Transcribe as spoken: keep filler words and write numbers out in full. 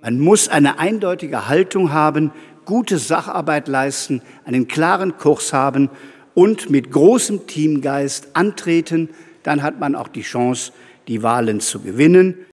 Man muss eine eindeutige Haltung haben, gute Sacharbeit leisten, einen klaren Kurs haben und mit großem Teamgeist antreten. Dann hat man auch die Chance, die Wahlen zu gewinnen.